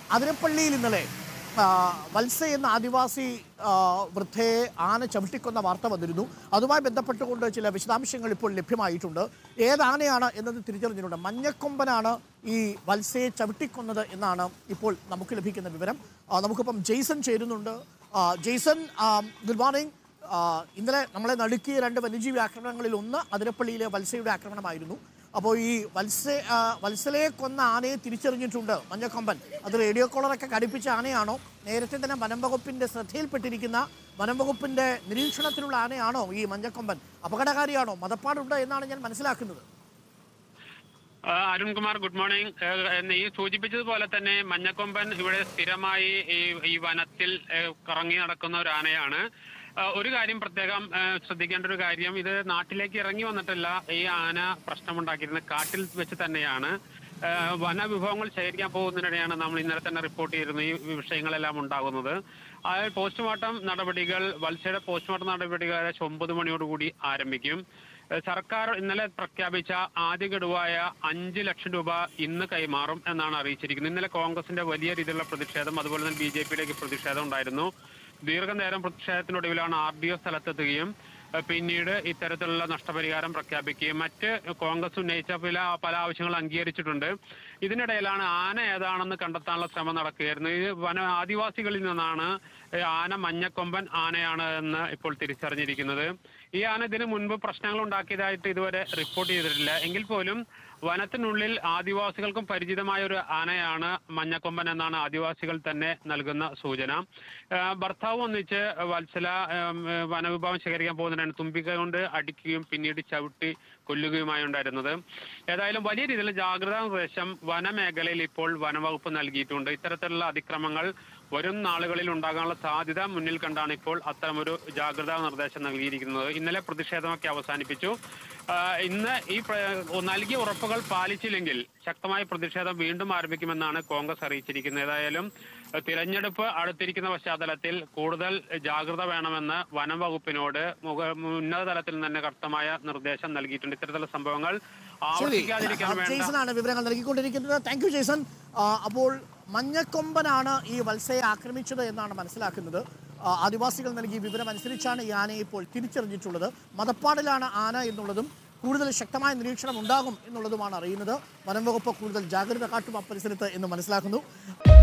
അതിരപ്പള്ളിയിൽ ഇന്നലെ വത്സ എന്ന ആദിവാസി വൃദ്ധയെ ആന ചവിട്ടിക്കൊന്ന വാർത്ത വന്നിരുന്നു. അതുമായി ബന്ധപ്പെട്ടുകൊണ്ട് ചില വിശദാംശങ്ങൾ ഇപ്പോൾ ലഭ്യമായിട്ടുണ്ട്. ഏതാനയാണ് എന്നത് തിരിച്ചറിഞ്ഞിട്ടുണ്ട്. മഞ്ഞക്കൊമ്പനാണ് ഈ വത്സയെ ചവിട്ടിക്കൊന്നത് എന്നാണ് ഇപ്പോൾ നമുക്ക് ലഭിക്കുന്ന വിവരം. നമുക്കിപ്പം ജെയ്സൺ ചേരുന്നുണ്ട്. Jason, good morning. ഇന്നലെ നമ്മളെ നടുക്കിയ 2 വന്യജീവി ആക്രമണങ്ങളിൽ ഒന്ന് അതിരപ്പള്ളിയിലെ വത്സയുടെ ആക്രമണമായിരുന്നു. അപ്പോൾ ഈ വത്സലയെ കൊന്ന ആനയെ തിരിച്ചറിഞ്ഞിട്ടുണ്ട് മഞ്ഞക്കൊമ്പൻ. അത് റേഡിയോ കോളറൊക്കെ ഘടിപ്പിച്ച ആനയാണോ, നേരത്തെ തന്നെ വനം വകുപ്പിന്റെ ശ്രദ്ധയിൽപ്പെട്ടിരിക്കുന്ന വനം വകുപ്പിന്റെ നിരീക്ഷണത്തിലുള്ള ആനയാണോ ഈ മഞ്ഞക്കൊമ്പൻ? അപകടകാരിയാണോ? മതപ്പാടുണ്ട് എന്നാണ് ഞാൻ മനസ്സിലാക്കുന്നത്. Arunkumar, good morning. ഈ സൂചിപ്പിച്ചതുപോലെ തന്നെ മഞ്ഞക്കൊമ്പൻ ഇവിടെ സ്ഥിരമായി ഈ വനത്തിൽ കറങ്ങി നടക്കുന്ന ഒരു ആനയാണ്. ഒരു കാര്യം പ്രത്യേകം ശ്രദ്ധിക്കേണ്ട ഒരു കാര്യം, ഇത് നാട്ടിലേക്ക് ഇറങ്ങി വന്നിട്ടല്ല ഈ ആന പ്രശ്നമുണ്ടാക്കിയിരുന്നത്, കാട്ടിൽ വെച്ച് തന്നെയാണ്. വനവിഭവങ്ങൾ ശേഖരിക്കാൻ പോകുന്നതിനിടെയാണ് നമ്മൾ ഇന്നലെ തന്നെ റിപ്പോർട്ട് ചെയ്തിരുന്നത് ഈ വിഷയങ്ങളെല്ലാം ഉണ്ടാകുന്നത്. പോസ്റ്റ്മോർട്ടം നടപടികൾ, വത്സയുടെ പോസ്റ്റ്മോർട്ടം നടപടികൾ 9 മണിയോടുകൂടി ആരംഭിക്കും. സർക്കാർ ഇന്നലെ പ്രഖ്യാപിച്ച ആദ്യ ഗഡുവായ 5 ലക്ഷം രൂപ ഇന്ന് കൈമാറും എന്നാണ് അറിയിച്ചിരിക്കുന്നത്. ഇന്നലെ കോൺഗ്രസിന്റെ വലിയ രീതിയിലുള്ള പ്രതിഷേധം, അതുപോലെ തന്നെ BJPയിലേക്ക് പ്രതിഷേധം ഉണ്ടായിരുന്നു. ദീർഘനേരം പ്രതിഷേധത്തിനൊടുവിലാണ് RDO സ്ഥലത്തെത്തുകയും പിന്നീട് ഇത്തരത്തിലുള്ള നഷ്ടപരിഹാരം പ്രഖ്യാപിക്കുകയും മറ്റ് കോൺഗ്രസ് ഉന്നയിച്ച പല ആവശ്യങ്ങൾ അംഗീകരിച്ചിട്ടുണ്ട്. ഇതിനിടയിലാണ് ആന ഏതാണെന്ന് കണ്ടെത്താനുള്ള ശ്രമം നടക്കുകയായിരുന്നു. ഇത് ആദിവാസികളിൽ നിന്നാണ് ആന മഞ്ഞക്കൊമ്പൻ ആനയാണ് എന്ന് ഇപ്പോൾ തിരിച്ചറിഞ്ഞിരിക്കുന്നത്. ഈ ആന ഇതിനു മുൻപ് പ്രശ്നങ്ങൾ ഉണ്ടാക്കിയതായിട്ട് ഇതുവരെ റിപ്പോർട്ട് ചെയ്തിട്ടില്ല. എങ്കിൽ പോലും വനത്തിനുള്ളിൽ ആദിവാസികൾക്കും പരിചിതമായ ഒരു ആനയാണ് മഞ്ഞക്കൊമ്പൻ എന്നാണ് ആദിവാസികൾ തന്നെ നൽകുന്ന സൂചന. ഭർത്താവ് ഒന്നിച്ച് വത്സല വനവിഭവം ശേഖരിക്കാൻ പോകുന്നതിനാണ് തുമ്പിക കൊണ്ട് അടിക്കുകയും പിന്നീട് ചവിട്ടി കൊല്ലുകയുമായി ഉണ്ടായിരുന്നത്. ഏതായാലും വലിയ രീതിയിൽ ജാഗ്രതാ നിർദ്ദേശം വനമേഖലയിൽ ഇപ്പോൾ വനംവകുപ്പ് നൽകിയിട്ടുണ്ട്. ഇത്തരത്തിലുള്ള അതിക്രമങ്ങൾ വരും നാളുകളിൽ ഉണ്ടാകാനുള്ള സാധ്യത മുന്നിൽ കണ്ടാണ് ഇപ്പോൾ അത്തരമൊരു ജാഗ്രതാ നിർദ്ദേശം നൽകിയിരിക്കുന്നത്. ഇന്നലെ പ്രതിഷേധമൊക്കെ അവസാനിപ്പിച്ചു. ഇന്ന് ഈ നൽകിയ ഉറപ്പുകൾ പാലിച്ചില്ലെങ്കിൽ ശക്തമായ പ്രതിഷേധം വീണ്ടും ആരംഭിക്കുമെന്നാണ് കോൺഗ്രസ് അറിയിച്ചിരിക്കുന്നത്. ഏതായാലും തിരഞ്ഞെടുപ്പ് അടുത്തിരിക്കുന്ന പശ്ചാത്തലത്തിൽ കൂടുതൽ ജാഗ്രത വേണമെന്ന് വനം വകുപ്പിനോട് ഉന്നത തലത്തിൽ തന്നെ കർശനമായ നിർദ്ദേശം നൽകിയിട്ടുണ്ട്. ഇത്തരത്തിലുള്ള സംഭവങ്ങൾ ആവർത്തിക്കാതിരിക്കാൻ ജെയ്സനാണ് വിവരങ്ങൾ നൽകിക്കൊണ്ടിരിക്കുന്നത്. Thank you Jason. അപ്പോൾ മഞ്ഞക്കൊമ്പനാണ് ഈ വത്സയെ ആക്രമിച്ചത് എന്നാണ് മനസ്സിലാക്കുന്നത്. ആദിവാസികൾ നൽകിയ വിവരം അനുസരിച്ചാണ് ഈ ആനയെ ഇപ്പോൾ തിരിച്ചറിഞ്ഞിട്ടുള്ളത്. മതപ്പാടിലാണ് ആന എന്നുള്ളതും കൂടുതൽ ശക്തമായ നിരീക്ഷണം ഉണ്ടാകും എന്നുള്ളതുമാണ് അറിയുന്നത്. വനം വകുപ്പ് കൂടുതൽ ജാഗ്രത കാട്ടും പരിസരത്ത് എന്ന് മനസ്സിലാക്കുന്നു.